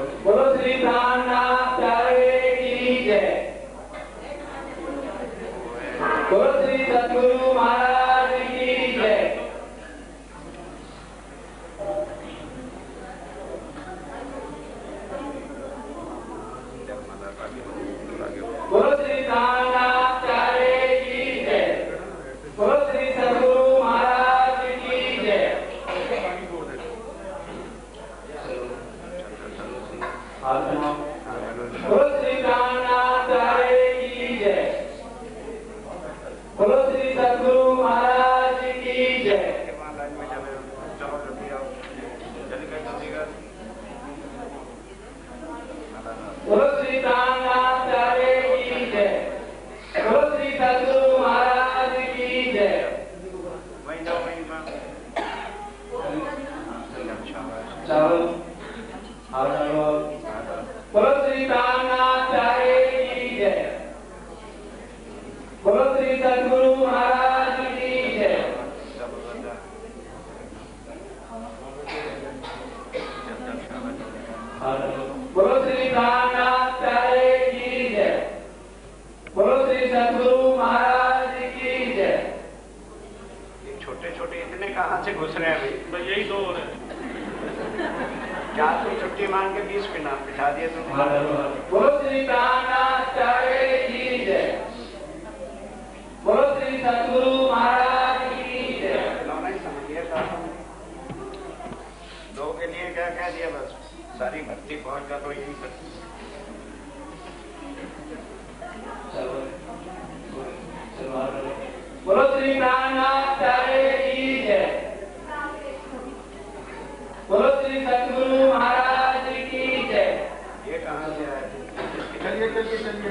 बोलो श्री प्राणनाथ प्यारे की जय। बोलो श्री सद्गुरु महाराज की जय। बोलो श्री प्राणनाथ प्यारे की जय। बोलो श्री सद्गुरु महाराज की जय। बोलो श्री प्राणनाथ प्यारे की जय। बोलो श्री सद्गुरु महाराज की जय। बोलो श्री प्राणनाथ प्यारे की जय। बोलो श्री सद्गुरु महाराज की जय। बोलो श्री प्राणनाथ प्यारे की जय। बोलो श्री सद्गुरु महाराज की जय। बोलो श्री प्राणनाथ प्यारे की जय। बोलो श्री सद्गुरु महाराज की जय। छोटे छोटे इतने कहाँ से घुस रहे हैं भाई? यही दो हो रहे हैं। क्या तुम छुट्टी मांग के 20 मिनट बिठा दिए तुम? बोलो श्री प्राणनाथ प्यारे की जय। बोलो श्री सद्गुरु महाराज की जय। खिलौना ही समझिए था। दो के लिए क्या कह दिया, बस सारी भर्ती पहुंच का तो यही सब। बोलो श्री प्राणनाथ प्यारे की जय। बोलो श्री सद्गुरु महाराज की जय। ये कहाँ से आया? चलिए चलिए चलिए।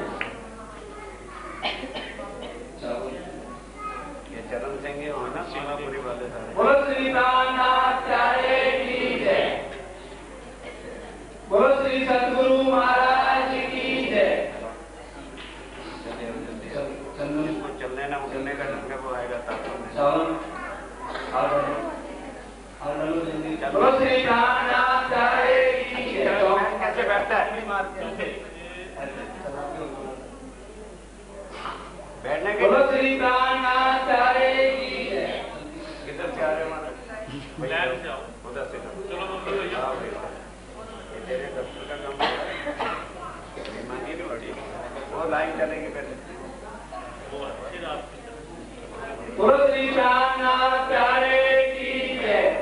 ये चरण सिंह हो ना, सीमापुरी वाले सारे। बोलो श्री प्राणनाथ प्यारे की जय। बोलो श्री सद्गुरु महाराज की जय। इसको चलने ना उठने का ढंग वो आएगा ताकत। बोलो श्री प्राणनाथ प्यारे की जय। कैसे बैठता है? बैठने के बोलो श्री प्राणनाथ प्यारे की जय। किधर से आ रहे हो? उधर से तेरे दफ्तर का काम वो लाइन चलेगी पहले। बोलो श्री प्राणनाथ प्यारे की जय।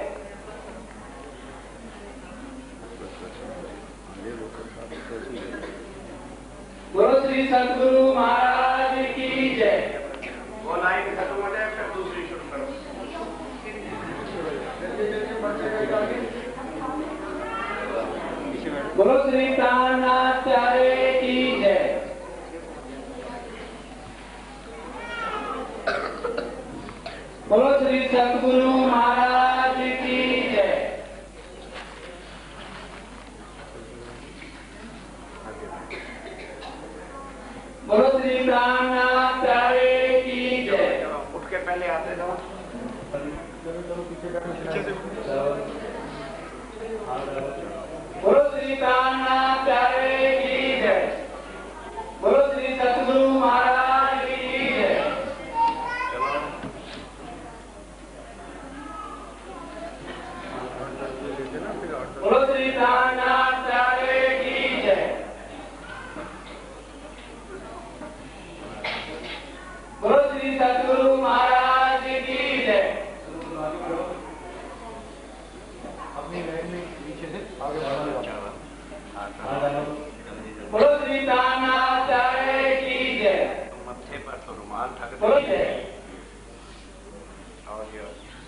बोलो श्री सद्गुरु महाराज की जय। वो लाइन खत्म हो जाए फिर दूसरी शुरू करो। बोलो श्री प्राणनाथ प्यारे की जय। बोलो श्री सद्गुरु महाराज की जय। बोलो श्री प्राणनाथ प्यारे की जय। उठ के पहले आते जाओ। बोलो श्री प्राणनाथ प्यारे की जय। बोलो श्री सद्गुरु महाराज की जय। बोलो श्री प्राणनाथ प्यारे की जय। बोलो श्री सद्गुरु महाराज की जय। अपनी लाइन में पीछे से आगे बढ़ना। बोलो श्री प्राणनाथ प्यारे की जय। मत्थे पर तो रुमाल ठग बोलो दे। जय। और ये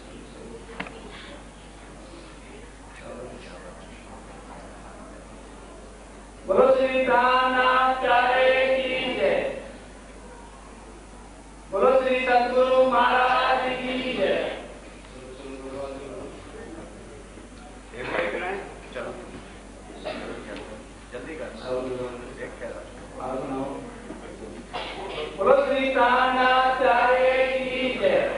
बोलो श्री प्राणनाथ प्यारे की जय। बोलो श्री सद्गुरु महाराज की जय। चलो जल्दी कर। बोलो श्री प्राणनाथ प्यारे की जय।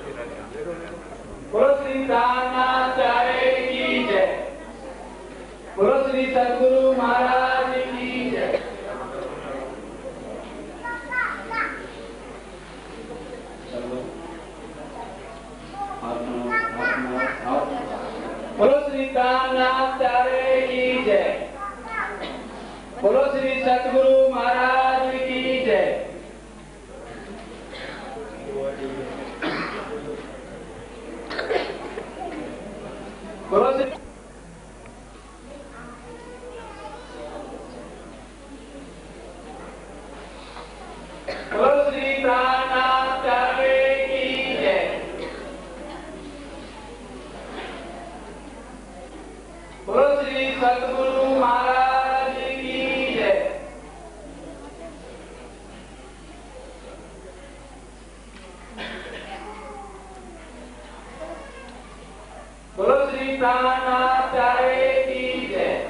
बोलो श्री प्राणनाथ प्यारे की जय। बोलो श्री सद्गुरु महाराज की जय। बोलो श्री कामनाथ प्यारे की जय। बोलो श्री सद्गुरु महाराज की जय। बोलो श्री प्राणनाथ प्यारे की जय। बोलो श्री सद्गुरु महाराज की जय। बोलो श्री प्राणनाथ प्यारे की जय।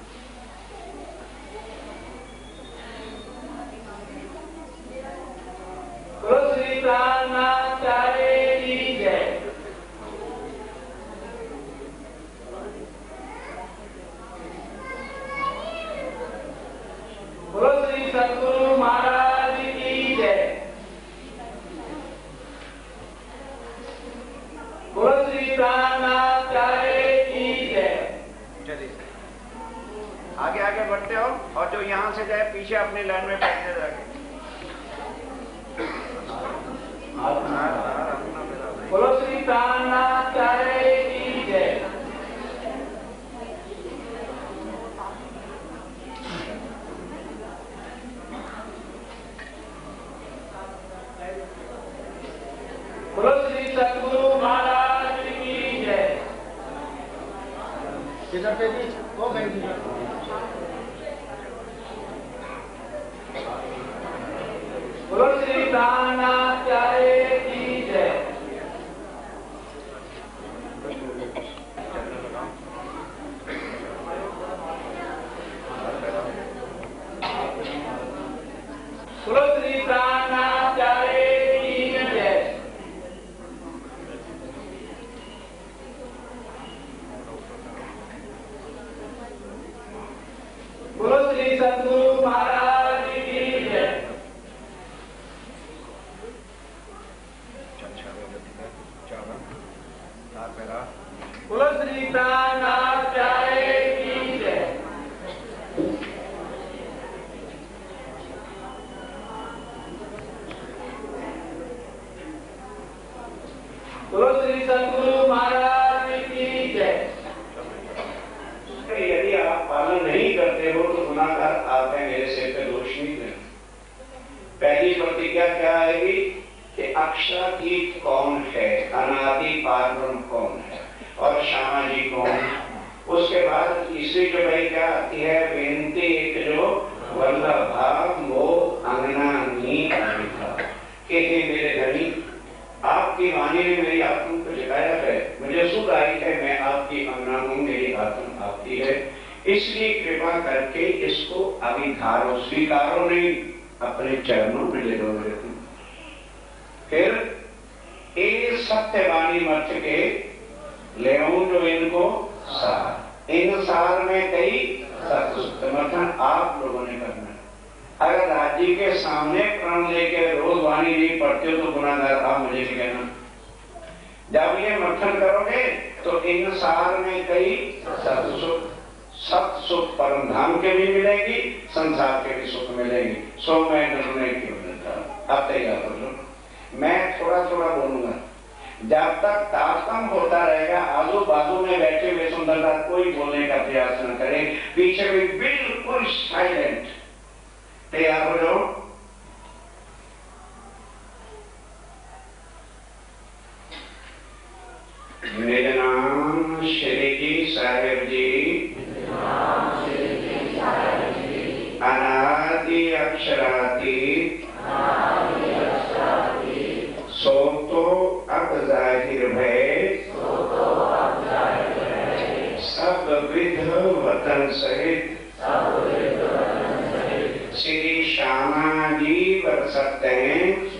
बोलो श्री प्राणनाथ प्यारे की जय। बोलो श्री सद्गुरु महाराज की जय। बोलो श्री प्राणनाथ प्यारे की जय। चलिए आगे आगे बढ़ते हो और जो यहाँ से जाए पीछे अपनी लाइन में बैठने जाके। बोलो श्री प्राणनाथ प्यारे की जय। बोलो श्री सद्गुरु महाराज की जय। किधर पे जी वो कहीं जी। बोलो श्री प्राणनाथ प्यारे की जय। बोलो श्री प्राणनाथ प्यारे की जय। बोलो श्री सद्गुरु महाराज की जय। बोलो श्री प्राणनाथ प्यारे की जय। बोलो श्री सद्गुरु महाराज की जय। यदि आप पालन नहीं करते हो तो गुनाहगार आप हैं, मेरे सिर पे दोष नहीं देना। पहली प्रतिज्ञा क्या आएगी कि अक्षरातीत कौन है, अनादि पारब्रह्म कौन है और श्यामा जी कौन है। उसके बाद तीसरी जो भाई क्या आती है बेनती एक जो वल्लभा मोह अंगना नी आविधा कि हे मेरे धनी आपकी वाणी ने मेरी आत्मा को जगाया है, मुझे सुख आई है, मैं आपकी अंगना हूँ, मेरी आत्मा आपकी है, इसलिए कृपा करके इसको अभिधारो, स्वीकारो नहीं, अपने चरणों में ले लो मेरे तुम। फिर एक सत्यवाणी मत के ले जो इनको सार, इन सार में कई समर्थन आप लोगों ने करना है। अगर राज्य के सामने प्रण लेके रोज वाणी नहीं पढ़ते हो तो गुनाहगार आप मुझे नहीं कहना। जब ये मथन करोगे तो इन सार में कई सत सुख परम धाम के भी मिलेगी, संसार के भी सुख मिलेगी। सो मैं निर्णय क्यों लेता। अब तैयार कर लो, मैं थोड़ा थोड़ा बोलूंगा। जब तक तारतम होता रहेगा आजू बाजू में बैठे हुए सुंदरता कोई बोलने का प्रयास न करे, पीछे भी बिल्कुल साइलेंट। तैयार हो जाओ। मेरे नाम श्री जी साहेब जी अनादि अक्षरातीत सो तो अब जाहिर भय सब विध वतन सहित श्री श्यामा जी बरसते हैं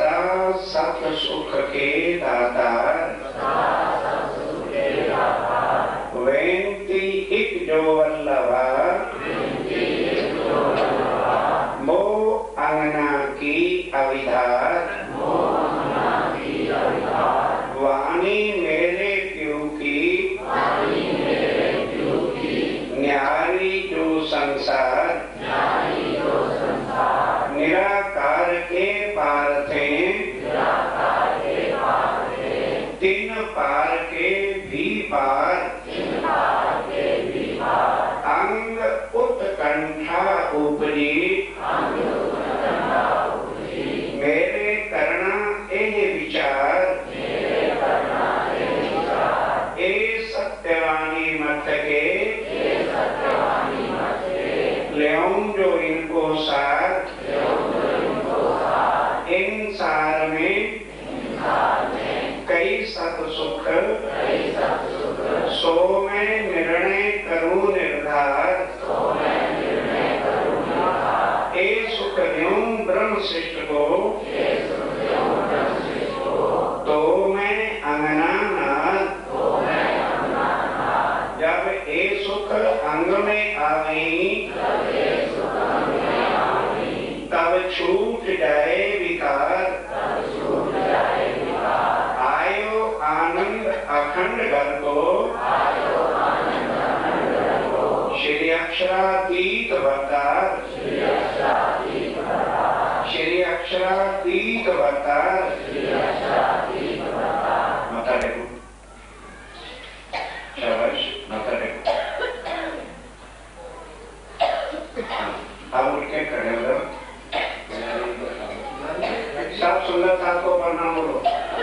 सदा सत सुख के दाता मत के ल्यों जो इनको साथ इन सार में कई सत सुख सो मैं निर्णय करूं निर्धार ए सुख ल्यों ब्रह्म शिष्ट को तो मैं अंगना नाथ जब ए सुख अंग में आवी तब छूट जाए विकार आयो आनंद अखंड घर को श्री अक्षरातीत अवतार श्री अक्षरातीत अवतार माता टेको शाबाश माता टेको अब उठ के खड़े हो जाओ सब सुंदर साथ को प्रणाम बोलो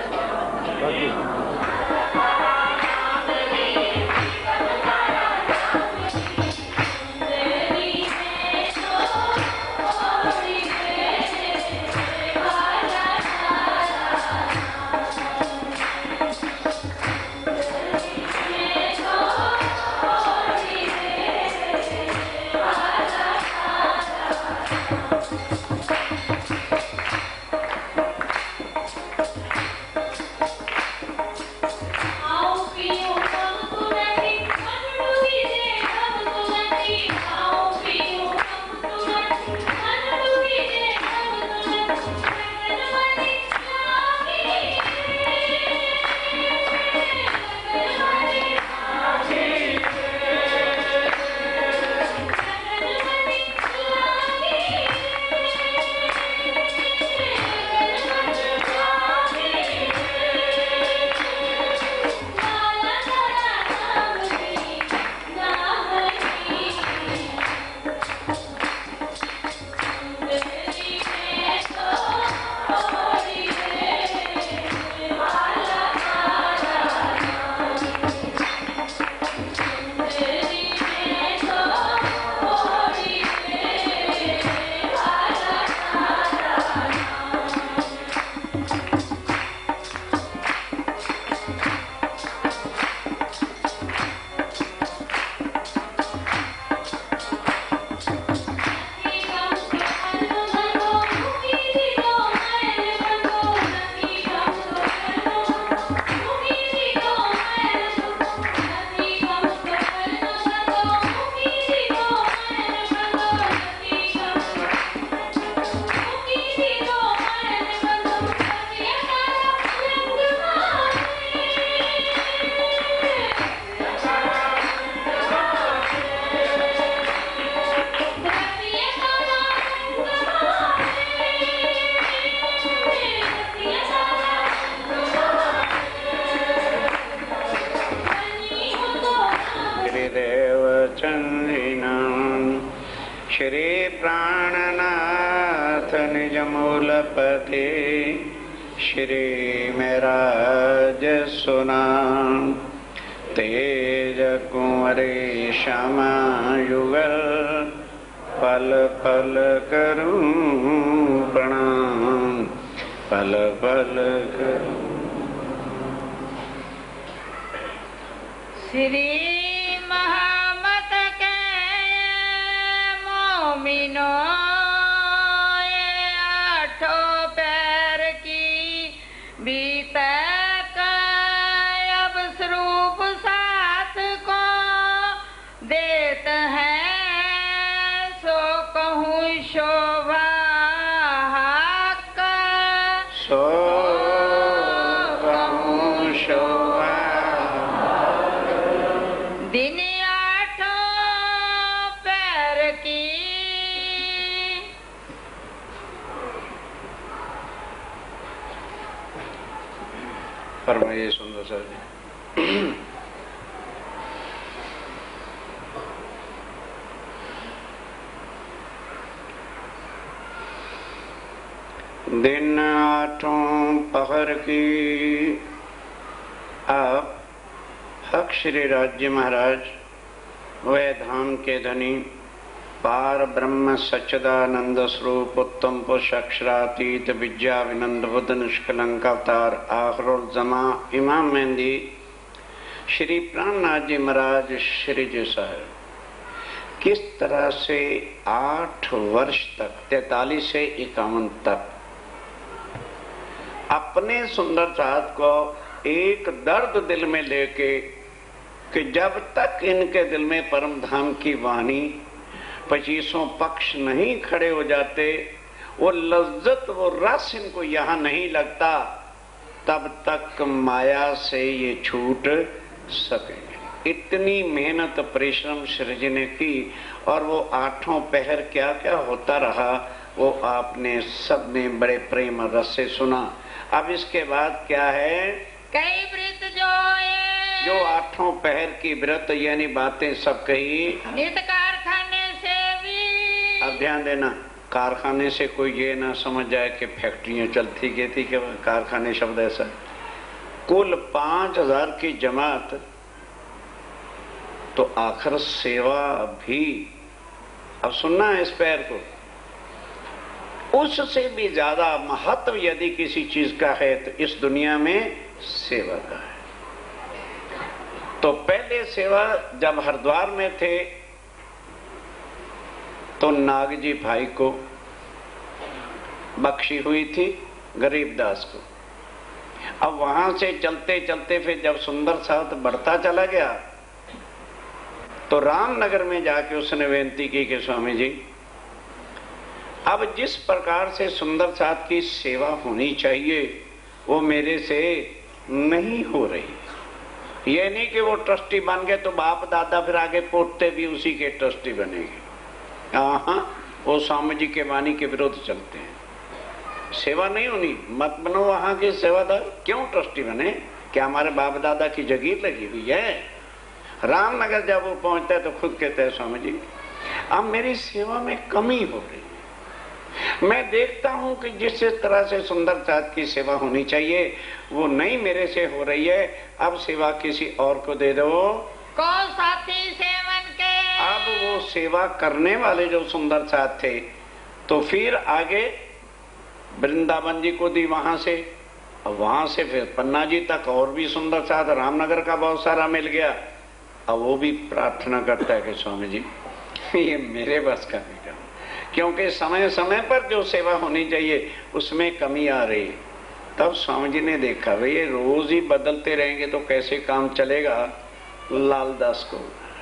श्री प्राणनाथ निज मूलपति श्री मेराज सुना तेज कुंवरी श्यामा युगल पल पल करूं प्रणाम पल पल करूं। श्री महामत के मोमिनो आठों पैर की बीते अब स्वरूप साथ को देते हैं सो कहूँ शोभा सो कहूँ शोभा दिन आठों पैर की फरमाइए सुंदर सर जी। दिन आठों पहर की आप हक श्री राज्य महाराज वह धाम के धनी पार ब्रह्म सच्चिदानंद स्वरूप उत्तम पुरुष अक्षरातीत विद्या विनंद बुद्ध निष्कलंक अवतार आखिरुल जमा इमाम मेहंदी श्री प्राणनाथ जी महाराज श्री जी साहब किस तरह से 8 वर्ष तक 43 से 51 तक अपने सुंदर साथ को एक दर्द दिल में लेके कि जब तक इनके दिल में परम धाम की वाणी 25 पक्ष नहीं खड़े हो जाते, वो लज्जत वो रस इनको यहाँ नहीं लगता, तब तक माया से ये छूट सकेंगे। इतनी मेहनत परिश्रम श्री जी ने की और वो 8 पहर क्या क्या होता रहा वो आपने सबने बड़े प्रेम रस से सुना। अब इसके बाद क्या है, कई व्रत जो 8 पहर की व्रत यानी बातें सब कही। नित कारखाने से भी, अब ध्यान देना, कारखाने से कोई ये ना समझ जाए कि फैक्ट्रियां चलती गई थी, कि कारखाने शब्द ऐसा। कुल 5000 की जमात, तो आखिर सेवा भी, अब सुनना है इस पैर को, उससे भी ज्यादा महत्व यदि किसी चीज का है तो इस दुनिया में सेवा का है। तो पहले सेवा जब हरिद्वार में थे तो नागजी भाई को बख्शी हुई थी, गरीबदास को। अब वहां से चलते चलते फिर जब सुंदर साथ बढ़ता चला गया तो रामनगर में जाके उसने बेनती की कि स्वामी जी, अब जिस प्रकार से सुंदर साथ की सेवा होनी चाहिए वो मेरे से नहीं हो रही। ये नहीं कि वो ट्रस्टी बन गए तो बाप दादा फिर आगे पोतते भी उसी के ट्रस्टी बनेंगे। हाँ, वो स्वामी जी के वाणी के विरुद्ध चलते हैं। सेवा नहीं होनी, मत बनो वहां के सेवादार, क्यों ट्रस्टी बने? क्या हमारे बाप दादा की जगीर लगी हुई है? रामनगर जब वो पहुंचता है तो खुद कहते हैं स्वामी जी अब मेरी सेवा में कमी हो रही है। मैं देखता हूं कि जिस तरह से सुंदर साथ की सेवा होनी चाहिए वो नहीं मेरे से हो रही है। अब सेवा किसी और को दे दो। को साथी सेवन के, अब वो सेवा करने वाले जो सुंदर साथ थे तो फिर आगे वृंदावन जी को दी वहां से, वहां से फिर पन्ना जी तक और भी सुंदर साथ रामनगर का बहुत सारा मिल गया। अब वो भी प्रार्थना करता है कि स्वामी जी ये मेरे बस का नहीं काम, क्योंकि समय समय पर जो सेवा होनी चाहिए उसमें कमी आ रही है। तब स्वामी जी ने देखा भाई ये रोज ही बदलते रहेंगे तो कैसे काम चलेगा। लालदास को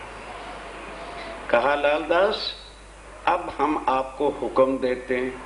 कहा, लालदास अब हम आपको हुक्म देते हैं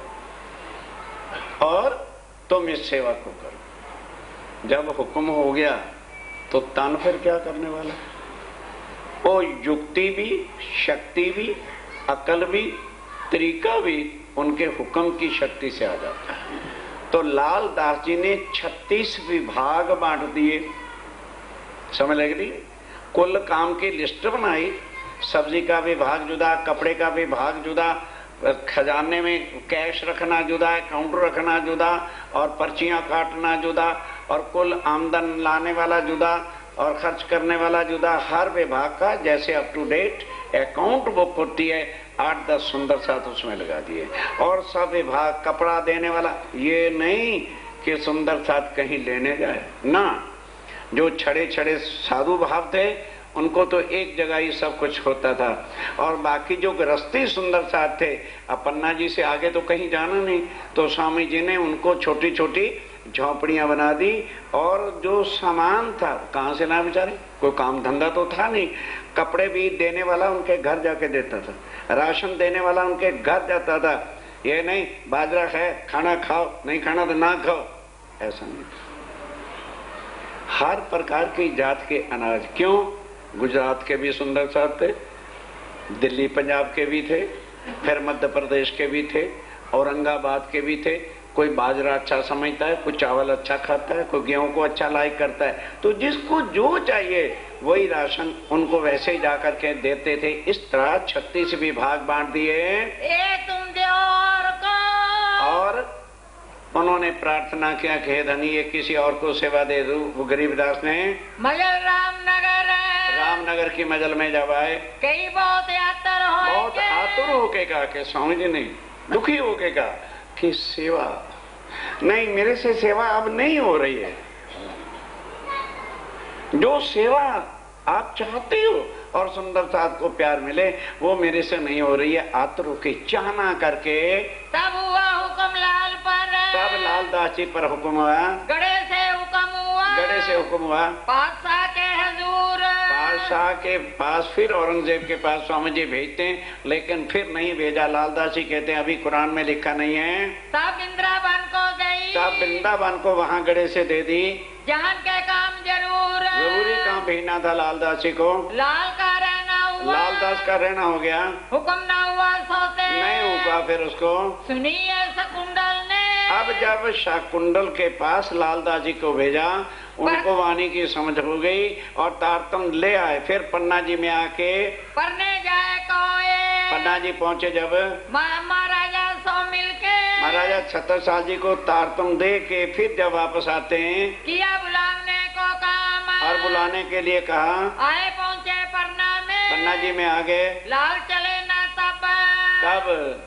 और तुम इस सेवा को करो। जब हुक्म हो गया तो तन फिर क्या करने वाला? वो युक्ति भी, शक्ति भी, अकल भी, तरीका भी उनके हुक्म की शक्ति से आ जाता है। तो लालदास जी ने 36 विभाग बांट दिए। समझ लग रही? कुल काम की लिस्ट बनाई। सब्जी का विभाग जुदा, कपड़े का विभाग जुदा, खजाने में कैश रखना जुदा, काउंटर रखना जुदा, और पर्चियां काटना जुदा, और कुल आमदन लाने वाला जुदा और खर्च करने वाला जुदा। हर विभाग का जैसे up to date account book होती है 8-10 सुंदर साथ उसमें लगा दिए। और सब विभाग, कपड़ा देने वाला, ये नहीं कि सुंदर साथ कहीं लेने जाए ना। जो छड़े छड़े साधु भाव थे उनको तो एक जगह ही सब कुछ होता था, और बाकी जो गृहस्थी सुंदर साथ थे, अब पन्ना जी से आगे तो कहीं जाना नहीं, तो स्वामी जी ने उनको छोटी छोटी झोपड़ियां बना दी। और जो सामान था कहां से ना बेचारे, कोई काम धंधा तो था नहीं। कपड़े भी देने वाला उनके घर जाके देता था, राशन देने वाला उनके घर जाता था। ये नहीं बाजरा है खाना खाओ, नहीं खाना तो ना खाओ, ऐसा नहीं। हर प्रकार की जात के अनाज, क्यों? गुजरात के भी सुंदर साथ थे, दिल्ली पंजाब के भी थे, फिर मध्य प्रदेश के भी थे, औरंगाबाद के भी थे। कोई बाजरा अच्छा समझता है, कोई चावल अच्छा खाता है, कोई गेहूं को अच्छा लाइक करता है। तो जिसको जो चाहिए वही राशन उनको वैसे ही जाकर के देते थे। इस तरह 36 विभाग बांट दिए। तुम दो और उन्होंने प्रार्थना किया कि धनी ये किसी और को सेवा दे दो। वो गरीबदास ने मगर रामनगर रामनगर की मजल में जब आए, कई बहुत यातर हो बहुत आतुर होके कहा कि स्वामी जी ने दुखी होके कहा कि सेवा नहीं, मेरे से सेवा अब नहीं हो रही है। जो सेवा आप चाहते हो और सुंदर साथ को प्यार मिले वो मेरे से नहीं हो रही है। आतुर होके चाहना करके तब हुआ हुक्म लाल पर, तब लालदास जी पर हुक्म हुआ, गड़े से हुक्म हुआ, गड़े से हुक्म हुआ, बादशाह के हजूर, बादशाह के पास। फिर औरंगजेब के पास स्वामी जी भेजते हैं, लेकिन फिर नहीं भेजा। लालदास जी कहते हैं अभी कुरान में लिखा नहीं है। तब वृंदावन को गई, तब वृंदावन को वहां गड़े से दे दी। जहान के काम जरूरी काम भेजना था लालदास जी को। लाल का रहना हुआ, लालदास का रहना हो गया, हुक्म ना हुआ सोते नहीं हुआ। फिर उसको सुनिए शकुंडल ने, अब जब शाकुंडल के पास लालदास जी को भेजा, उनको वाणी की समझ हो गई और तारतम ले आए। फिर पन्ना जी में आके पढ़ने जाए कोए, पन्ना जी पहुंचे जब महाराजा सो मिलके, महाराजा छत्रसाल जी को तारतम दे के फिर जब वापस आते हैं, किया बुलाने को काम, और बुलाने के लिए कहा, आए पहुंचे पन्ना में, पन्ना जी में आ गए। लाल चले ना तब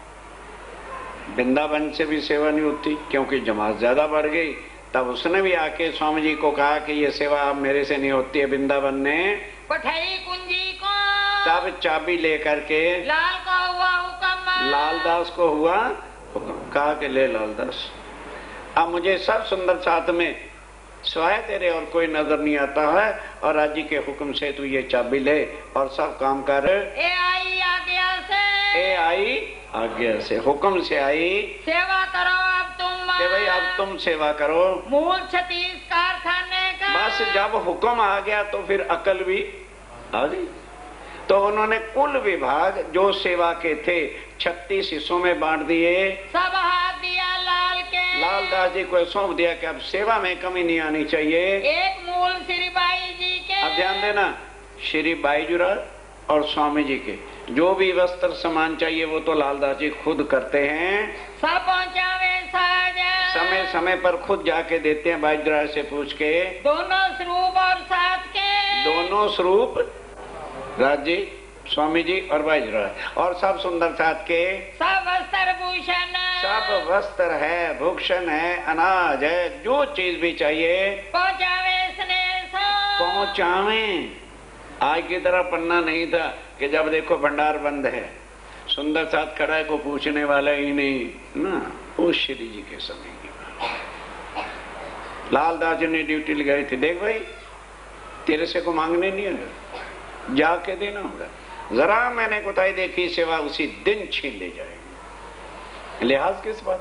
वृंदावन से भी सेवा नहीं होती क्योंकि जमात ज्यादा बढ़ गई। तब उसने भी आके स्वामी जी को कहा कि ये सेवा अब मेरे से नहीं होती है। वृंदावन ने पठई कुंजी को, तब चाबी लेकर के लाल को हुआ हुक्म, लालदास को हुआ हुक्म, कहा कि ले लालदास, अब मुझे सब सुंदर साथ में स्वाय तेरे और कोई नजर नहीं आता है, और राजी के हुक्म से तू ये चाबी ले और सब काम कर। ए आई आज्ञा से, ए आई आज्ञा से, हुक्म से आई सेवा करो अब तुम, कि भाई अब तुम सेवा करो। मूल 36 कारखाने का, बस जब हुक्म आ गया तो फिर अकल भी आ गई। तो उन्होंने कुल विभाग जो सेवा के थे 36 हिस्सों में बांट दिए। सब हाथ दिया लाल के, लालदास जी को सौंप दिया कि अब सेवा में कमी नहीं आनी चाहिए। एक मूल श्री बाई जी के, अब ध्यान देना, श्री बाईजुराल और स्वामी जी के जो भी वस्त्र सामान चाहिए वो तो लालदास जी खुद करते हैं। सब पहुँचावे साज, समय समय पर खुद जाके देते हैं बाईजुराल से पूछ के। दोनों स्वरूप और साथ के, दोनों स्वरूप राज जी, स्वामी जी और बाईजुराल, और सब सुंदर साथ के, सब वस्त्र भूषण, सब वस्त्र है, भूषण है, अनाज है, जो चीज भी चाहिए पहुँचावे स्नेह सो, पहुंचावे। आज की तरह पन्ना नहीं था कि जब देखो भंडार बंद है, सुंदर साथ खड़ा है, को पूछने वाला ही नहीं ना। उस श्री जी के समय की बात। लालदास जी ने ड्यूटी लगाई थी, देख भाई तेरे से को मांगने नहीं है, जाके देना होगा। जरा मैंने कोताही देखी, सेवा उसी दिन छीन ले जाएगी। लिहाज किस बात,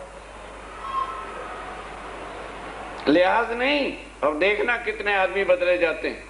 लिहाज नहीं। अब देखना कितने आदमी बदले जाते हैं।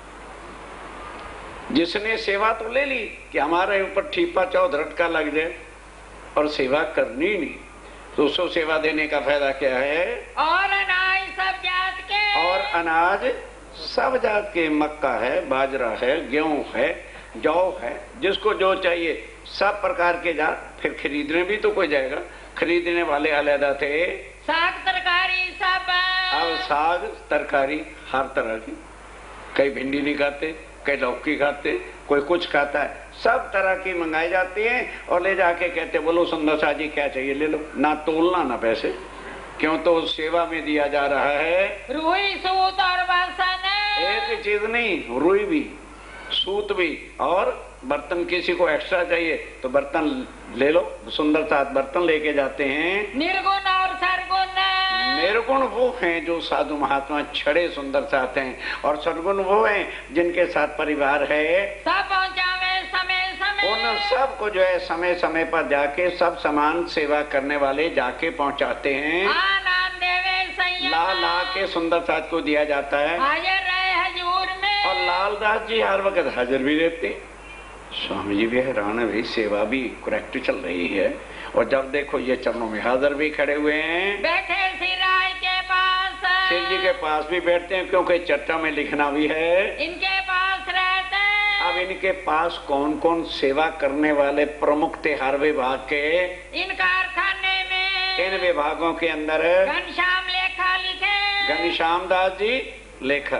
जिसने सेवा तो ले ली कि हमारे ऊपर ठीपा चौध रटका लग जाए और सेवा करनी नहीं, तो उसको सेवा देने का फायदा क्या है। और अनाज सब जात के, और अनाज सब जात के, मक्का है, बाजरा है, गेहूं है, जौ है, जिसको जो चाहिए सब प्रकार के जात। फिर खरीदने भी तो कोई जाएगा, खरीदने वाले अलहदा थे। साग तरकारी सब, अब साग तरकारी हर तरह की, कई भिंडी नहीं खाते, कई लौकी खाते, कोई कुछ खाता है, सब तरह की मंगाई जाती है और ले जाके कहते बोलो सुंदर सा जी क्या चाहिए ले लो, ना तोलना ना पैसे, क्यों तो सेवा में दिया जा रहा है। रुई सूत और बर्तन, एक चीज नहीं, रुई भी, सूत भी, और बर्तन किसी को एक्स्ट्रा चाहिए तो बर्तन ले लो, सुंदर सा बर्तन लेके जाते हैं। निर्गुण और सरगुण, निर्गुण वो हैं जो साधु महात्मा छड़े सुंदर साथ हैं, और सरगुण वो हैं जिनके साथ परिवार है। सब पहुँचावे समय समय, उन सब को जो है समय समय पर जाके सब समान सेवा करने वाले जाके पहुंचाते हैं। आनंद देवे संयम, ला ला के सुंदर साथ को दिया जाता है। हाजिर रहे हजूर में, और लालदास जी हर वक्त हाजिर भी रहते। स्वामी जी भी हैरान है, भाई सेवा भी करेक्ट चल रही है, और जब देखो ये चरणों में हाजिर भी खड़े हुए हैं। बैठे सिराज के पास, शिव जी के पास भी बैठते हैं क्योंकि चर्चा में लिखना भी है। इनके पास रहते, अब इनके पास कौन कौन सेवा करने वाले प्रमुख थे हर विभाग के। इन कारखाने में, इन विभागों के अंदर घनश्याम लेखा लिखे, घनश्याम दास जी लेखा लिखते हैं।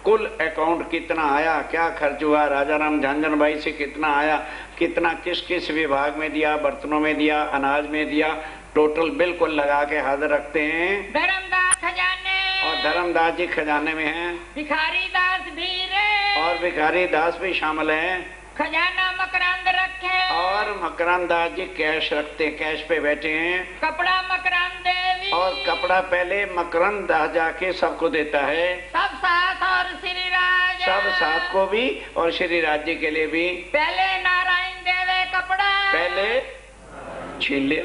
कुल अकाउंट कितना आया, क्या खर्च हुआ, राजा राम झंझन भाई से कितना आया, कितना किस किस विभाग में दिया, बर्तनों में दिया, अनाज में दिया, टोटल बिल्कुल लगा के हाजिर रखते हैं। धर्मदास खजाने और धर्मदास जी खजाने में हैं, भिखारी दास भी रे और भिखारी दास भी शामिल हैं, खजाना मकरंद रखे और मकरंद दास जी कैश रखते हैं, कैश पे बैठे हैं। कपड़ा मकरंद देवी और कपड़ा पहले मकरंद दास जाके सबको देता है, सब साथ और श्री राज सब साथ को भी और श्री राज जी के लिए भी। पहले नारायण देवे कपड़ा पहले छीन लिया।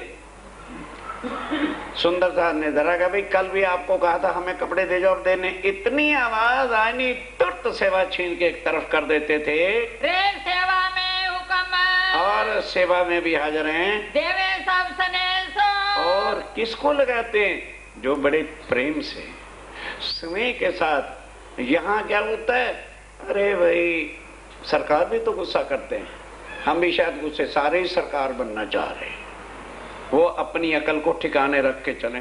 सुंदर साहब ने धरा का भाई कल भी आपको कहा था हमें कपड़े दे जाओ, देने इतनी आवाज आनी तुरंत सेवा छीन के एक तरफ कर देते थे। रे सेवा में हुक्म और सेवा में भी हाजिर हैं। देवे सब सनेसो और किसको लगाते हैं? जो बड़े प्रेम से स्नेह के साथ। यहाँ क्या होता है, अरे भाई सरकार भी तो गुस्सा करते हैं, हम भी शायद गुस्से, सारे ही सरकार बनना चाह रहे हैं। वो अपनी अकल को ठिकाने रख के चलें।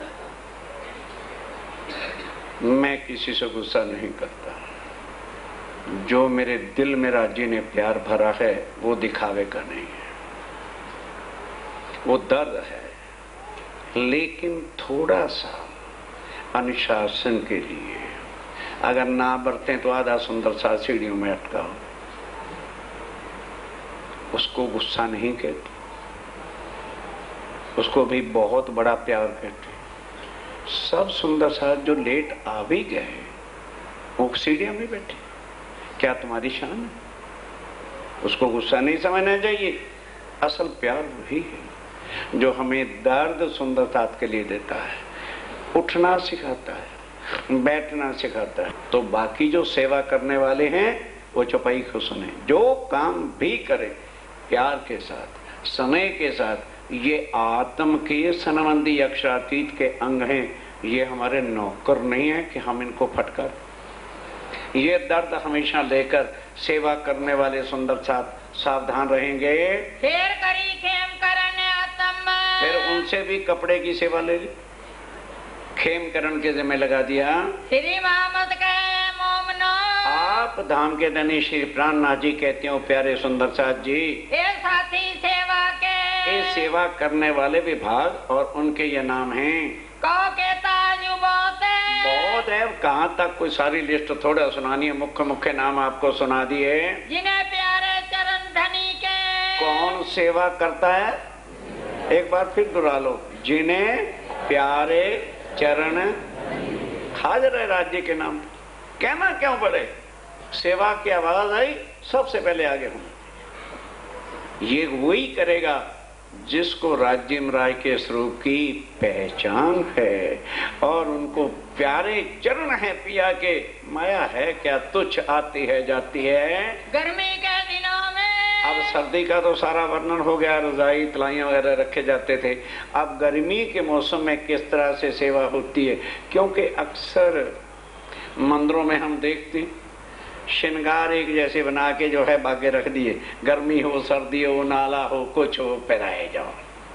मैं किसी से गुस्सा नहीं करता, जो मेरे दिल में राज्य ने प्यार भरा है वो दिखावे का नहीं है, वो दर्द है। लेकिन थोड़ा सा अनुशासन के लिए अगर ना बरतें तो आधा सुंदर सा सीढ़ियों में अटका हो, उसको गुस्सा नहीं कहते, उसको भी बहुत बड़ा प्यार कहते। सब सुंदर साथ जो लेट आ भी गए वो सीढ़ियों में बैठे, क्या तुम्हारी शान है? उसको गुस्सा नहीं समझना चाहिए। असल प्यार वही है जो हमें दर्द सुंदर साथ के लिए देता है, उठना सिखाता है, बैठना सिखाता है। तो बाकी जो सेवा करने वाले हैं वो चौपाई को सुने, जो काम भी करे प्यार के साथ, समय के साथ। ये आत्म के सनबंदी अक्षरातीत के अंग हैं, ये हमारे नौकर नहीं है कि हम इनको फटकार। ये दर्द हमेशा लेकर सेवा करने वाले सुंदर साथ सावधान रहेंगे। शेर करी खेम करने आत्म फिर उनसे भी कपड़े की सेवा ले ली, खेम करण के जिम्मे लगा दिया। श्री मोहम्मद के मोमनो आप धाम के धनी श्री प्राणनाथ जी कहते हो, प्यारे सुंदर साथ जी, ये साथी सेवा के ये सेवा करने वाले विभाग और उनके ये नाम हैं। कहो के ताजु बहुत है, कहाँ तक कोई सारी लिस्ट थोड़ा सुनानी है, मुख्य मुख्य नाम आपको सुना दिए। जिन्हें प्यारे चरण धनी के कौन सेवा करता है? एक बार फिर दोहरा लो, जिन्हें प्यारे चरण। हाजिर है राज्य के नाम, कहना क्यों पड़े? सेवा की आवाज आई, सबसे पहले आगे हूं। ये वही करेगा जिसको राज्य राय के स्वरूप की पहचान है और उनको प्यारे चरण है पिया के। माया है क्या तुच्छ, आती है जाती है। गर्मी के दिनों में अब सर्दी का तो सारा वर्णन हो गया, रजाई तलाइयां वगैरह रखे जाते थे। अब गर्मी के मौसम में किस तरह से सेवा होती है, क्योंकि अक्सर मंदिरों में हम देखते हैं श्रृंगार एक जैसे बना के जो है बागे रख दिए, गर्मी हो सर्दी हो नाला हो कुछ हो पहनाए जाओ।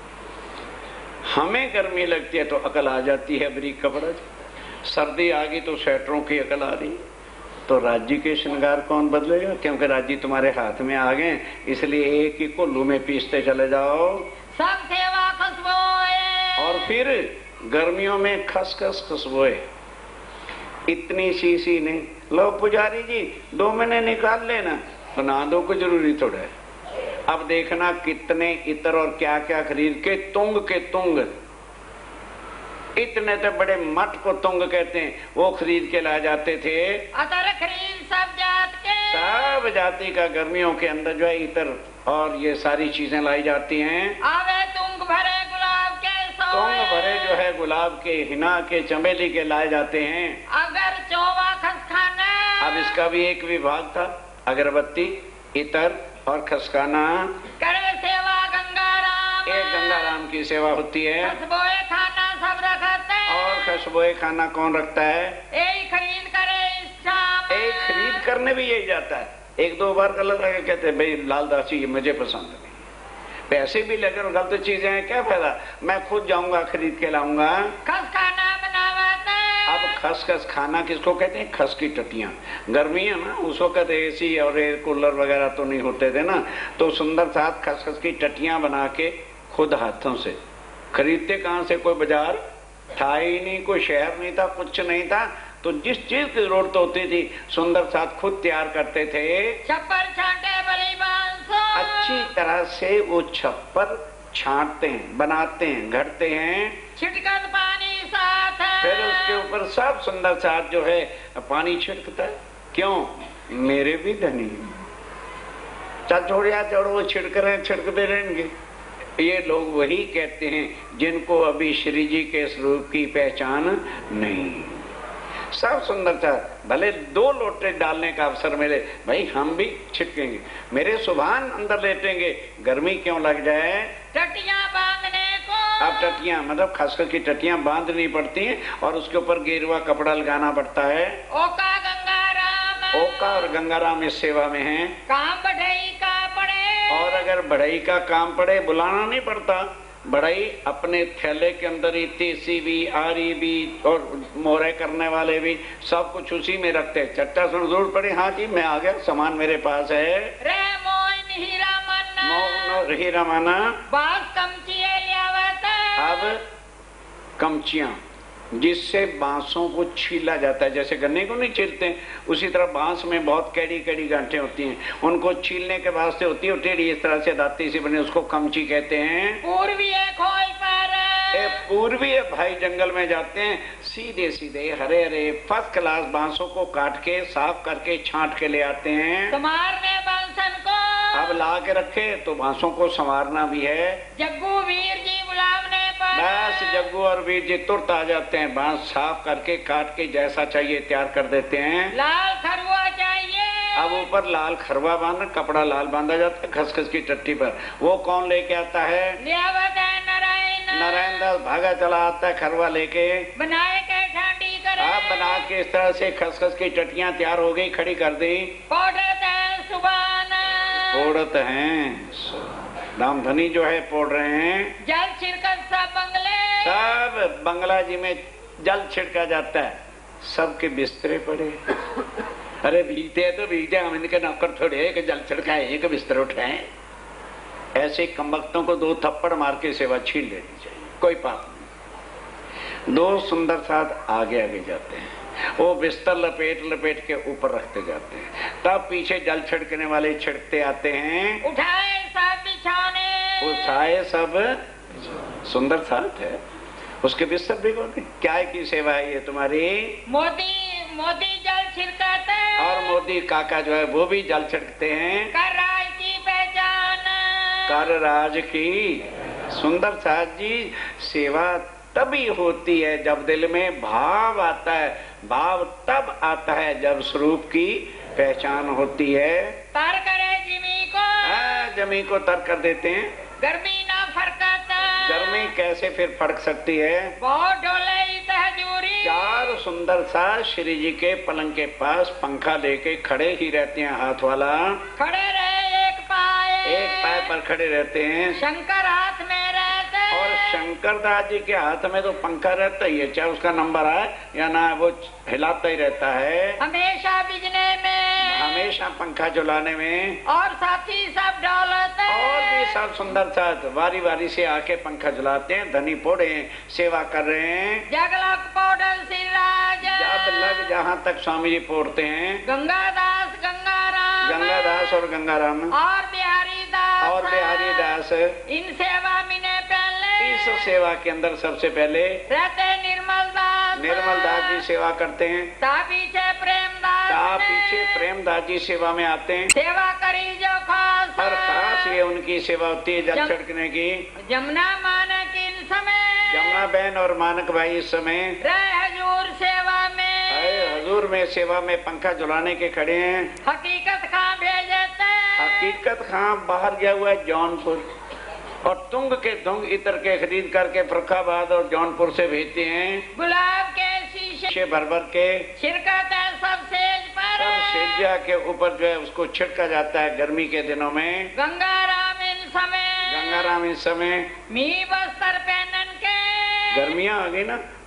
हमें गर्मी लगती है तो अकल आ जाती है बरीक कपड़ा, सर्दी आ गई तो स्वेटरों की अकल आ रही। तो राज्य के श्रृंगार कौन बदलेगा? क्योंकि राज्य तुम्हारे हाथ में आ गए, इसलिए एक ही कोल्लू में पीसते चले जाओ। सब सेवा खुशबुए और फिर गर्मियों में खसखस खुशबुए इतनी सी नहीं। लो पुजारी जी 2 महीने निकाल लेना, बना दो को जरूरी थोड़ा है। अब देखना कितने इतर और क्या क्या खरीद के तुंग इतने तो बड़े मठ को तुंग कहते हैं, वो खरीद के ला जाते थे। अतर खरीद सब जात के, सब जाति का गर्मियों के अंदर जो है इतर और ये सारी चीजें लाई जाती हैं। आवे तुंग भरे गुलाब के सोए, तुंग भरे जो है गुलाब के, हिना के, चमेली के लाए जाते हैं। अगर चौवा खसखाना, अब इसका भी एक विभाग था, अगरबत्ती, इतर और खसकाना। करे सेवा गंगाराम, एक गंगाराम की सेवा होती है। खुशबुए खाना सब रखते, और खुशबुए खाना कौन रखता है? यही खरीद करे इस शाम। एक खरीद करने भी यही जाता है। 1-2 बार गलत लगे, कहते हैं भाई लालदास जी ये मुझे पसंद नहीं। पैसे भी लगे और गलत चीजें हैं, क्या फायदा, मैं खुद जाऊंगा खरीद के लाऊंगा। खसखाना बनावाते, अब खसखस खाना किसको कहते हैं? खस की टटियां। गर्मी है ना, उस वक्त एसी और एयर कूलर वगैरह तो नहीं होते थे ना, तो सुंदर साथ खसखस की टटियां बना के खुद हाथों से। खरीदते कहां से? कोई बाजार था ही नहीं, कोई शहर नहीं था, कुछ नहीं था, तो जिस चीज की जरूरत होती थी सुंदर साथ खुद तैयार करते थे। छप्पर छांटे बलि बांसो। अच्छी तरह से वो छप्पर छांटते हैं, बनाते हैं, घड़ते हैं, छिटकल पानी साथ है। फिर उसके ऊपर सब सुंदर साथ जो है पानी छिड़कता है। क्यों? मेरे भी धनी चल छोड़िया चढ़ो, वो छिड़क रहे हैं, छिड़कते रहेंगे। ये लोग वही कहते हैं जिनको अभी श्री जी के स्वरूप की पहचान नहीं। सब सुंदर था, भले 2 लोटे डालने का अवसर मिले, भाई हम भी छिटकेंगे, मेरे सुभान अंदर लेटेंगे, गर्मी क्यों लग जाए। टटियां बांधने को। अब टटियां मतलब खासकर की टटियां बांधनी पड़ती हैं और उसके ऊपर गेरुआ कपड़ा लगाना पड़ता है। ओका गंगाराम। ओका और गंगाराम इस सेवा में हैं। काम बढ़ई का पड़े। और अगर बढ़ई का काम पड़े, बुलाना नहीं पड़ता, बढ़ई अपने थैले के अंदर ही तीसी भी, आरी भी और मोहरे करने वाले भी सब कुछ उसी में रखते हैं। चट्टा सुन जरूर पड़े, हाँ जी मैं आ गया, सामान मेरे पास है। रे मोइन हीरा मन्ना। मोहन हीरा माना। बास कमचिए लियावत। अब कमचियां जिससे बांसों को छीला जाता है, जैसे गन्ने को नहीं छीलते हैं, उसी तरह बांस में बहुत कैडी कैडी गांठें होती हैं, उनको छीलने के वास्ते होती है टेढ़ी इस तरह से दाती सी बनी, उसको कमची कहते हैं। पूर्वी खोई पर। पूर्वी भाई जंगल में जाते हैं, सीधे सीधे हरे हरे फर्स्ट क्लास बांसों को काट के साफ करके छांट के ले आते हैं। संवारने बांसन को। अब ला के रखे तो बांसों को संवारना भी है। जग्गू वीर जी बुलावने पर। बस जग्गू और वीर जी तुरंत आ जाते हैं, बांस साफ करके काट के जैसा चाहिए तैयार कर देते हैं। लाल खरवा चाहिए। अब ऊपर लाल खरवा बांध, कपड़ा लाल बांधा जाता है खसखस की टट्टी पर। वो कौन लेके आता है? लियावत है नारायण। नारायण दास भागा चला आता है खरवा लेके। बनाए के ठांडी करे। आप बना के इस तरह से खसखस की टट्टियां तैयार हो गई, खड़ी कर दी। पोड़त है सुबान। पोड़त हैं, रामधनी जो है पोड़ रहे हैं। जल छिड़कत सब बंगले। सब बंगला जी में जल छिड़का जाता है, सबके बिस्तरे पड़े। अरे भीगते हैं तो भीगते, हम इनके नौकर थोड़े कि जल छिड़काए, एक बिस्तर उठाए। ऐसे कमबख्तों को 2 थप्पड़ मार के सेवा छीन लेनी चाहिए, कोई पाप नहीं। 2 सुंदर साथ आगे आगे जाते हैं, वो बिस्तर लपेट लपेट के ऊपर रखते जाते हैं, तब पीछे जल छिड़कने वाले छिड़कते आते हैं। उठाए सब बिछाने। उठाए सब सुंदर साथ है, उसके बिस्तर भिगोते। क्या की सेवा है ये तुम्हारी? मोदी मोदी जल छिड़काते। और मोदी काका जो है वो भी जल छिड़कते हैं। कर राज की पहचान। कर राज की। सुंदर साथ जी सेवा तभी होती है जब दिल में भाव आता है, भाव तब आता है जब स्वरूप की पहचान होती है। तर करे जिमी को। जमी को तर कर देते हैं। गर्मी ना फरकता। गर्मी कैसे फिर फड़क सकती है? बहुत डोले तहजूरी। 4 सुंदर सा श्री जी के पलंग के पास पंखा लेके खड़े ही रहते हैं, हाथ वाला। खड़े रहे एक पाए पर खड़े रहते हैं। शंकर हाथ में रहते। और शंकर दास जी के हाथ में तो पंखा रहता ही है, चाहे उसका नंबर आए या ना, वो हिलाता ही रहता है। हमेशा बिजने में। हमेशा पंखा चलाने में। और साथी सब डोलते। और भी सब सुंदर साथ वारी वारी से आके पंखा चलाते हैं, धनी पोड़े सेवा कर रहे हैं। जगलक पोडल सिराज। जब लग जहाँ तक स्वामी जी पोड़ते हैं। गंगादास गंगाराम। गंगादास और गंगाराम और बिहारी दास। और बिहारी दास इन सेवा मिने पहले। इस सेवा के अंदर सबसे पहले रहते निर्मल दास। निर्मल दास जी सेवा करते हैं। ता पीछे प्रेम दास। ता पीछे प्रेम दास जी सेवा में आते हैं। सेवा करी जो खास। और खास ये उनकी सेवा होती है जल छिड़कने की। जमुना मानक इन समय। जमुना बहन और मानक भाई इस समय रहे हजूर सेवा में। हजूर में सेवा में पंखा झुलाने के खड़े हैं। हकीकत खां भेजते। हकीकत खां बाहर गया हुआ है जौनपुर, और तुंग के तुंग इतर के खरीद करके फरुखाबाद और जौनपुर से भेजते हैं। गुलाब के शीशे भर भर के छिड़कते सब सेज पर। सब सेजिया के ऊपर जो है उसको छिड़का जाता है गर्मी के दिनों में। गंगाराम इन समय। गंगाराम इस समय मी बस्तर पहनन के। गर्मियां आ गई ना,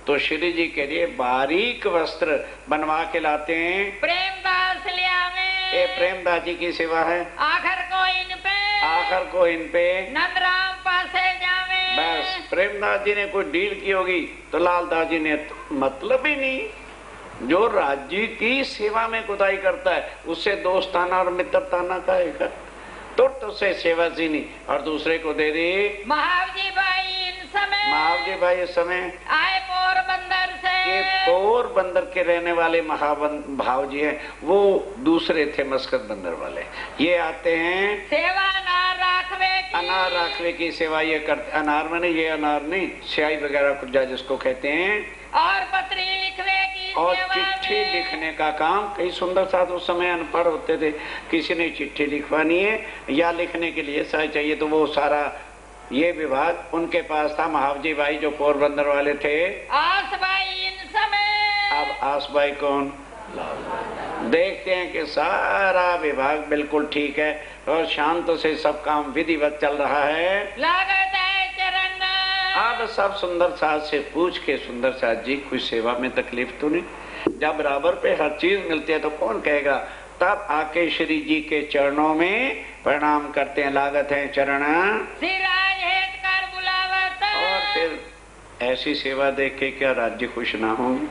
तो श्री जी के लिए बारीक वस्त्र बनवा के लाते हैं। प्रेमदास लियावे, ये प्रेमदास जी की सेवा है। आखिर को इन पे नंदराम पासे जावे। बस प्रेमदास जी ने कोई डील की होगी तो लालदास जी ने मतलब ही नहीं। जो राज्य की सेवा में कुताई करता है उससे दोस्ताना और मित्रताना का एक तो से सेवा सीनी और दूसरे को दे दी। महावजी भाई इस समय आए पोरबंदर से। ये पोरबंदर के रहने वाले महाभाव जी हैं, वो दूसरे थे मस्कत बंदर वाले। ये आते हैं सेवा अनार राखवे की सेवा ये करते। अनार में ये अनार नहीं, स्याही वगैरह कुछ जिसको कहते हैं, और पत्री लिखने की और चिट्ठी लिखने का काम। कई सुंदर साथ उस समय अनपढ़ होते थे, किसी ने चिट्ठी लिखवानी है या लिखने के लिए सहाय चाहिए तो वो सारा ये विभाग उनके पास था। महावजी भाई जो पोरबंदर वाले थे। आसबाई इन समय। अब आसबाई कौन? देखते हैं कि सारा विभाग बिल्कुल ठीक है और शांत से सब काम विधिवत चल रहा है। लागत है चरण। अब सब सुंदर साथ से पूछ के सुंदर साथ जी कोई सेवा में तकलीफ तो नहीं? जब बराबर पे हर चीज मिलती है तो कौन कहेगा। तब आके श्री जी के चरणों में प्रणाम करते हैं। लागत है चरण। कर बुलावत। और फिर ऐसी सेवा देख के क्या राज्य खुश ना होंगे?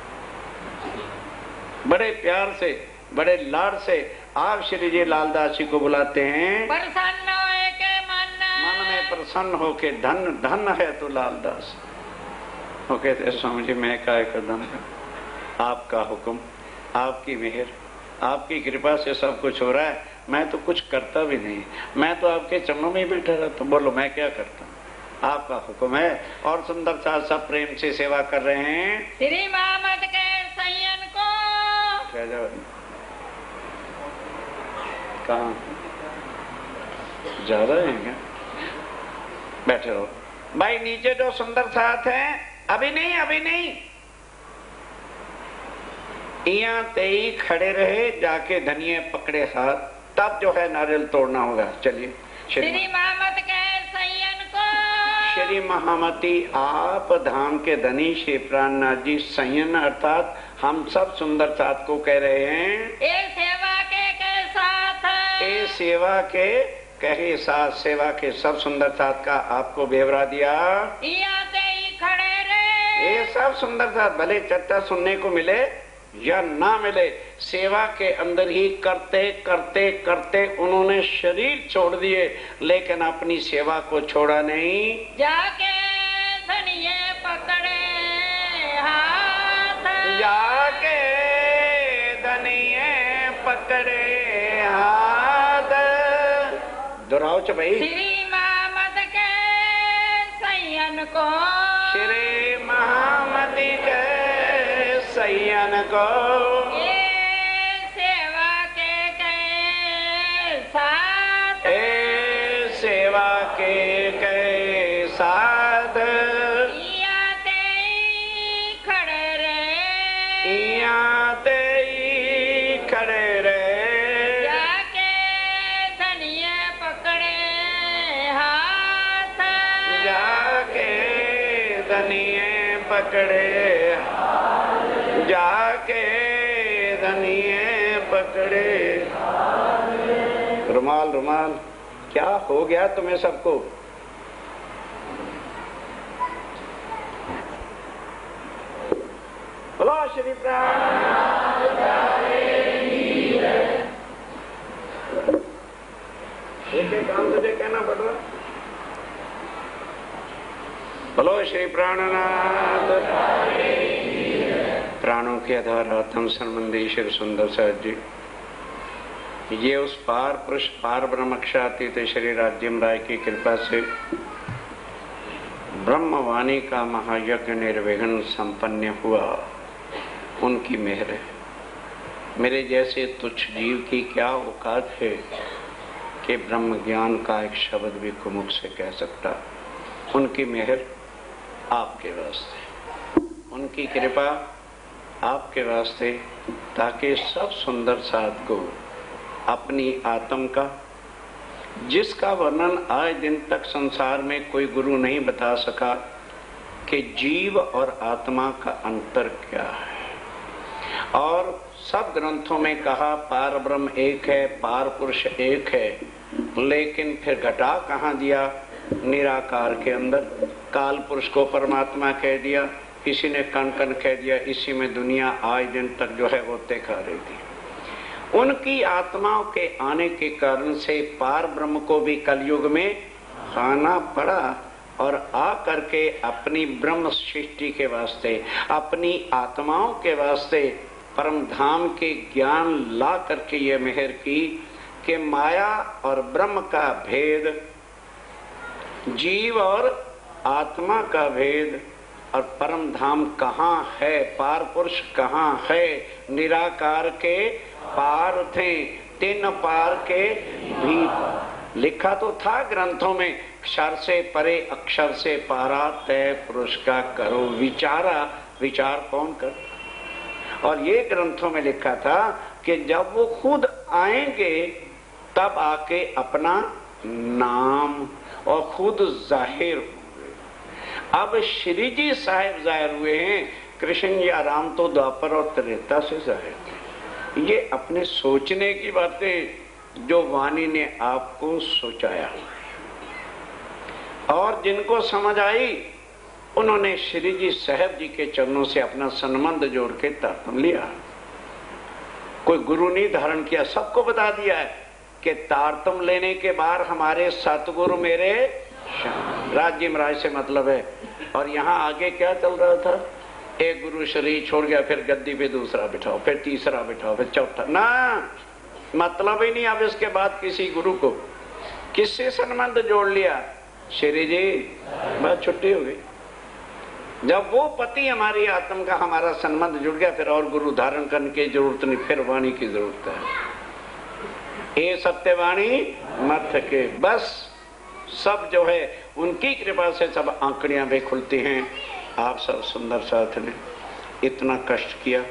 बड़े प्यार से बड़े लाड से आप श्री जी लालदास जी को बुलाते हैं। प्रसन्न होए के मन में प्रसन्न होके धन धन है तो लालदास। वो कहते स्वामी जी मैं काय कदम, आपका हुक्म, आपकी मेहर, आपकी कृपा से सब कुछ हो रहा है। मैं तो कुछ करता भी नहीं, मैं तो आपके चरणों में ही बैठा रहता। बोलो मैं क्या करता हूँ? आपका हुक्म है। और sunder साथ सब प्रेम से सेवा कर रहे हैं। श्री मोहम्मद के सैयन को कहाँ ज्यादा है क्या? बैठे रहो भाई। नीचे जो सुंदर साथ हैं, अभी नहीं यहाँ ते ही खड़े रहे, जाके धनिये पकड़े हाथ, तब जो है नारियल तोड़ना होगा। चलिए श्री मोहम्मद के सैयन को। श्री महामती आप धाम के धनी श्री प्राणनाथ जी सैयन अर्थात हम सब सुंदर साथ को कह रहे हैं। ये सेवा के साथ। ये सेवा के कहे साथ सेवा के सब सुंदर साथ का आपको ब्यौरा दिया। यहाँ से ही खड़े रहे। ये सब सुंदर साथ भले चर्चा सुनने को मिले या ना मिले, सेवा के अंदर ही करते करते करते उन्होंने शरीर छोड़ दिए लेकिन अपनी सेवा को छोड़ा नहीं। जाके धनिये पकड़े हाथ। जाके धनिये पकड़े हाथ। दोहराओ च भाई। श्री मोहम्मद के सैयन को। श्री महामती के सैयन को। ये सेवा के साथ। ए सेवा के साथ। यहाँ ते ही खड़े रहे। यहाँ ते ही खड़े रहे। जाके धनिये पकड़े हाथ। जाके धनिये पकड़े, जाके धनिये पकड़े। रुमाल रुमाल क्या हो गया तुम्हें सबको? बोलो श्री एक एक काम तुझे कहना पड़ रहा। बोलो श्री प्राणनाथ। प्राणों के आधार आत्म संबंधी श्री सुंदर साथ जी, ये उस पार पुरुष पार ब्रह्म क्षातीत श्री राज्यम राय की कृपा से ब्रह्मवाणी का महायज्ञ निर्विघ्न संपन्न हुआ। उनकी मेहर है। मेरे जैसे तुच्छ जीव की क्या औकात है कि ब्रह्म ज्ञान का एक शब्द भी कुमुख से कह सकता। उनकी मेहर आपके वास्ते, उनकी कृपा आपके वास्ते, ताकि सब सुंदर साथ को अपनी आत्म का, जिसका वर्णन आज दिन तक संसार में कोई गुरु नहीं बता सका, कि जीव और आत्मा का अंतर क्या है। और सब ग्रंथों में कहा पार ब्रह्म एक है, पार पुरुष एक है, लेकिन फिर घटा कहाँ दिया? निराकार के अंदर। काल पुरुष को परमात्मा कह दिया, किसी ने कण कण कह दिया। इसी में दुनिया आज दिन तक जो है होते खा रही थी। उनकी आत्माओं के आने के कारण से पार ब्रह्म को भी कलयुग में खाना पड़ा और आ करके अपनी ब्रह्म सृष्टि के वास्ते, अपनी आत्माओं के वास्ते परम धाम के ज्ञान ला करके ये मेहर की कि माया और ब्रह्म का भेद, जीव और आत्मा का भेद, और परम धाम कहाँ है, पार पुरुष कहाँ है। निराकार के पार थे, तीन पार के भी पार। लिखा तो था ग्रंथों में, क्षर से परे अक्षर से पारा, तय पुरुष का करो विचारा। विचार कौन कर? और ये ग्रंथों में लिखा था कि जब वो खुद आएंगे तब आके अपना नाम और खुद जाहिर हुए। अब श्री जी साहिब जाहिर हुए हैं, कृष्ण या राम तो द्वापर और त्रेता से जाहिर थे। ये अपने सोचने की बातें जो वाणी ने आपको सोचाया, और जिनको समझ आई उन्होंने श्री जी साहिब जी के चरणों से अपना संबंध जोड़ के तारतम लिया। कोई गुरु नहीं धारण किया, सबको बता दिया है कि तारतम लेने के बाद हमारे सतगुरु मेरे राज्य महाराज से मतलब है। और यहाँ आगे क्या चल रहा था? एक गुरु शरीर छोड़ गया, फिर गद्दी पे दूसरा बिठाओ, फिर तीसरा बिठाओ, फिर चौथा। ना, मतलब ही नहीं अब इसके बाद किसी गुरु को। किससे संबंध जोड़ लिया? श्री जी, बस छुट्टी हो गई। जब वो पति हमारी आत्मा का हमारा संबंध जुड़ गया, फिर और गुरु धारण करने की जरूरत नहीं, फिर वाणी की जरूरत है। ये सत्यवाणी मत के, बस सब जो है उनकी कृपा से सब आंकड़ियां भी खुलती हैं। आप सब सुंदर साथ ने इतना कष्ट किया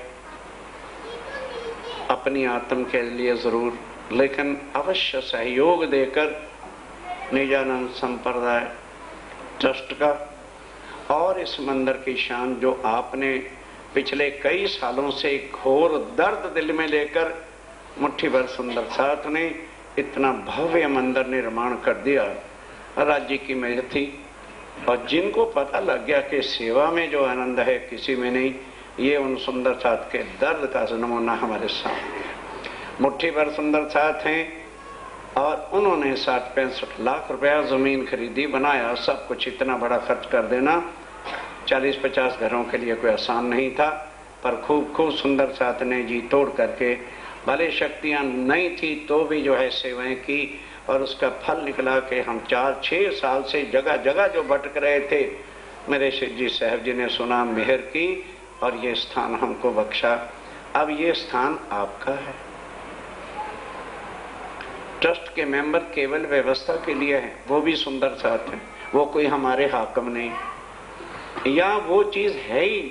अपनी आत्म के लिए जरूर, लेकिन अवश्य सहयोग देकर निजानंद संप्रदाय ट्रस्ट का और इस मंदिर की शान जो आपने पिछले कई सालों से घोर दर्द दिल में लेकर मुट्ठी भर सुंदर साथ ने इतना भव्य मंदिर निर्माण कर दिया, राज्य की मेहनत थी। और जिनको पता लग गया कि सेवा में जो आनंद है किसी में नहीं, ये उन सुंदर साथ के दर्द का नमूना हमारे सामने है। मुट्ठी भर सुंदर साथ हैं और उन्होंने 60-65 लाख रुपया जमीन खरीदी, बनाया। सब कुछ इतना बड़ा खर्च कर देना 40-50 घरों के लिए कोई आसान नहीं था, पर खूब सुंदर साथ ने जी तोड़ करके, भले शक्तियां नहीं थी तो भी जो है सेवाएं की, और उसका फल निकला कि हम 4-6 साल से जगह जगह जो भटक रहे थे, मेरे श्री जी साहब जी ने सुना, मेहर की और ये स्थान हमको बख्शा। अब ये स्थान आपका है। ट्रस्ट के मेंबर केवल व्यवस्था के लिए हैं, वो भी सुंदर साथ हैं, वो कोई हमारे हाकम नहीं, या वो चीज है ही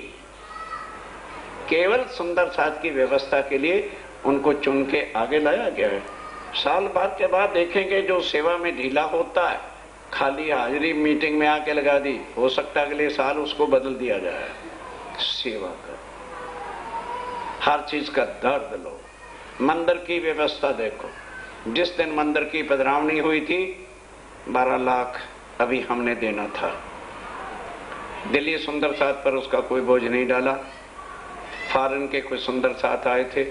केवल सुंदर साथ की व्यवस्था के लिए उनको चुन के आगे लाया गया है। साल भर के बाद देखेंगे जो सेवा में ढीला होता है, खाली हाजिरी मीटिंग में आके लगा दी, हो सकता है अगले साल उसको बदल दिया जाए। सेवा का हर चीज का दर्द लो। मंदिर की व्यवस्था देखो, जिस दिन मंदिर की पधरावनी हुई थी 12 लाख अभी हमने देना था। दिल्ली सुंदर साथ पर उसका कोई बोझ नहीं डाला। फॉरेन के कुछ सुंदर साथ आए थे,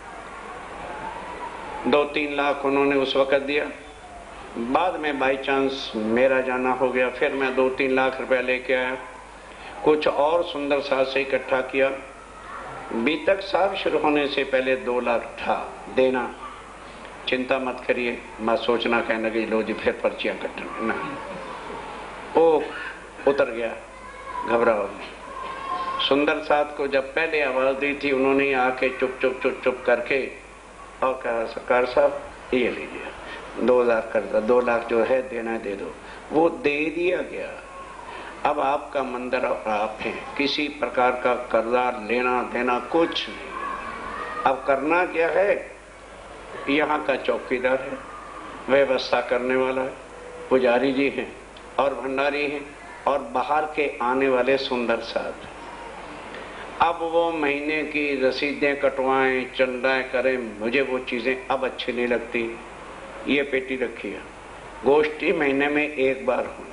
2-3 लाख उन्होंने उस वक्त दिया। बाद में बाई चांस मेरा जाना हो गया, फिर मैं 2-3 लाख रुपया लेके आया। कुछ और सुंदर साथ से इकट्ठा किया। बीतक साहब शुरू होने से पहले 2 लाख था देना। चिंता मत करिए, मैं सोचना कहने लगी लो जी फिर पर्चियां कटने ना, ओ उतर गया, घबराओ। सुंदर साथ को जब पहले आवाज दी थी, उन्होंने आके चुप करके और कहा सरकार साहब ये लीजिए 2 लाख कर दो, 2 लाख जो है देना दे दो। वो दे दिया गया। अब आपका मंदिर और आप हैं, किसी प्रकार का कर्जा लेना देना कुछ नहीं। अब करना क्या है, यहाँ का चौकीदार है, व्यवस्था करने वाला है, पुजारी जी हैं और भंडारी हैं, और बाहर के आने वाले सुंदर साथ। अब वो महीने की रसीदें कटवाएं, चंदाएं करें, मुझे वो चीजें अब अच्छी नहीं लगती। ये पेटी रखी है, गोष्ठी महीने में एक बार होनी।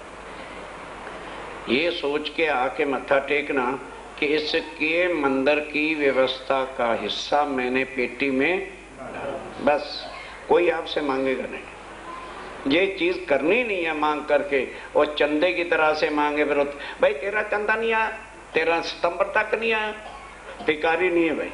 ये सोच के आके मत्था टेकना कि इसके मंदिर की व्यवस्था का हिस्सा मैंने पेटी में, बस कोई आपसे मांगेगा नहीं। ये चीज करनी नहीं है मांग करके और चंदे की तरह से मांगे विरोध। भाई तेरा चंदा नहीं आया, तेरा सितंबर तक नहीं आया, भिखारी नहीं है भाई।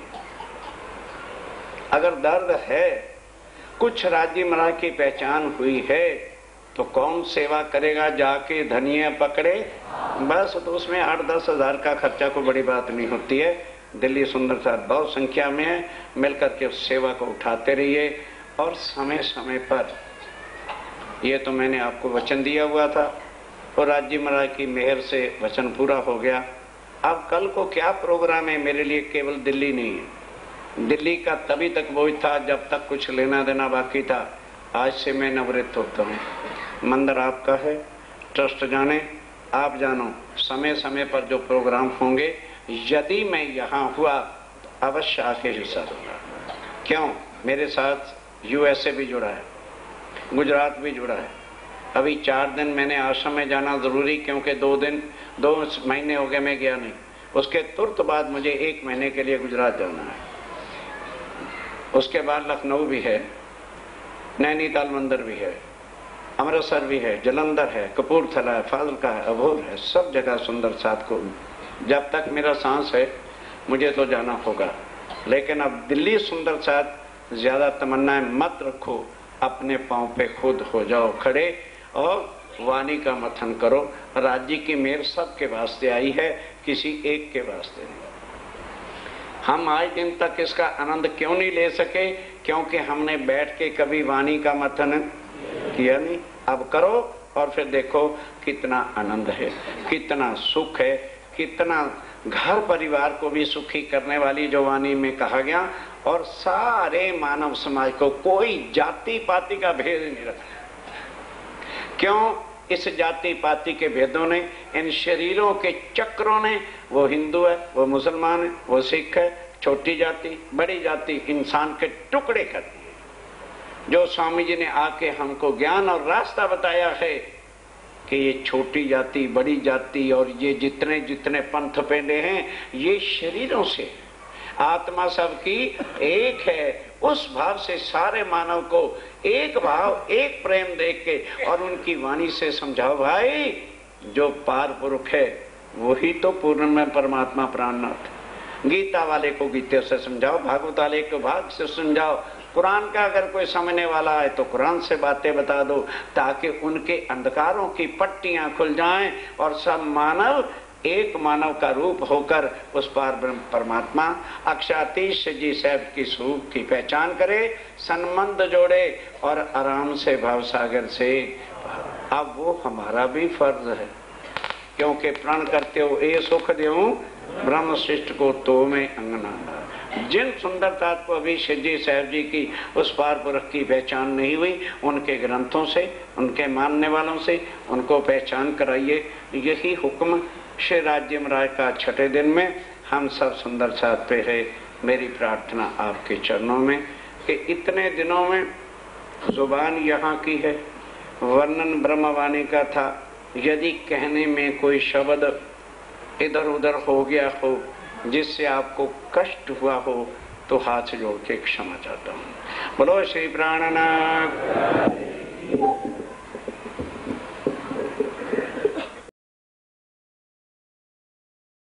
अगर दर्द है, कुछ राज्य महाराज की पहचान हुई है तो कौन सेवा करेगा जाके धनिया पकड़े, बस। तो उसमें 8-10 हजार का खर्चा कोई बड़ी बात नहीं होती है। दिल्ली सुंदर साथ बहुत संख्या में है, मिलकर के उस सेवा को उठाते रहिए। और समय समय पर, ये तो मैंने आपको वचन दिया हुआ था और राज्य महाराज की मेहर से वचन पूरा हो गया। अब कल को क्या प्रोग्राम है मेरे लिए, केवल दिल्ली नहीं है। दिल्ली का तभी तक बोझ था जब तक कुछ लेना देना बाकी था। आज से मैं निवृत्त होता हूँ। मंदिर आपका है, ट्रस्ट जाने, आप जानो। समय समय पर जो प्रोग्राम होंगे, यदि मैं यहाँ हुआ तो अवश्य आके हिस्सा दूंगा। क्यों, मेरे साथ यूएसए भी जुड़ा है, गुजरात भी जुड़ा है। अभी 4 दिन मैंने आश्रम में जाना जरूरी, क्योंकि 2 महीने हो गए मैं गया नहीं। उसके तुरंत बाद मुझे 1 महीने के लिए गुजरात जाना है। उसके बाद लखनऊ भी है, नैनीताल मंदिर भी है, अमृतसर भी है, जलंधर है, कपूरथला है, फाजिल्का है, अबोहर है, सब जगह सुंदर साथ को जब तक मेरा सांस है मुझे तो जाना होगा। लेकिन अब दिल्ली सुंदर साथ ज्यादा तमन्नाएं मत रखो, अपने पांव पे खुद हो जाओ खड़े और वाणी का मथन करो। राज्य की मेहर सबके वास्ते आई है, किसी एक के वास्ते नहीं। हम आज दिन तक इसका आनंद क्यों नहीं ले सके, क्योंकि हमने बैठ के कभी वाणी का मथन किया नहीं। अब करो और फिर देखो कितना आनंद है, कितना सुख है, कितना घर परिवार को भी सुखी करने वाली जो वाणी में कहा गया। और सारे मानव समाज को, कोई जाति पाति का भेद नहीं रखा। क्यों, इस जाति पाति के भेदों ने, इन शरीरों के चक्रों ने, वो हिंदू है, वो मुसलमान है, वो सिख है, छोटी जाति बड़ी जाति, इंसान के टुकड़े कर दिए। जो स्वामी जी ने आके हमको ज्ञान और रास्ता बताया है कि ये छोटी जाति, बड़ी जाति और ये जितने जितने पंथ पेंडे हैं, ये शरीरों से, आत्मा सबकी एक है। उस भाव से सारे मानव को एक भाव, एक प्रेम देख के और उनकी वाणी से समझाओ, भाई जो पार पुरुष है वही तो पूर्ण में परमात्मा प्राणनाथ। गीता वाले को गीता से समझाओ, भागवत वाले को भाग से समझाओ, कुरान का अगर कोई समझने वाला है तो कुरान से बातें बता दो, ताकि उनके अंधकारों की पट्टियां खुल जाएं और सब मानव एक मानव का रूप होकर उस पार ब्रह्म परमात्मा अक्षातीश जी साहब की स्वरूप की पहचान करे, संबंध जोड़े और आराम से भाव सागर से। अब वो हमारा भी फर्ज है, क्योंकि प्रण करते हो ए सुख देऊं ब्रह्म श्रेष्ठ को तो मैं अंगना। जिन सुंदरता को अभी शिवजी साहब जी की उस पार पुरख की पहचान नहीं हुई, उनके ग्रंथों से, उनके मानने वालों से उनको पहचान कराइए। यही हुक्म श्री राज्य महाराज का 6ठे दिन में हम सब सुंदर साथ पे है। मेरी प्रार्थना आपके चरणों में कि इतने दिनों में जुबान यहाँ की है, वर्णन ब्रह्मवाणी का था, यदि कहने में कोई शब्द इधर उधर हो गया हो जिससे आपको कष्ट हुआ हो तो हाथ जोड़ के क्षमा चाहता हूँ। बोलो श्री प्राणनाथ।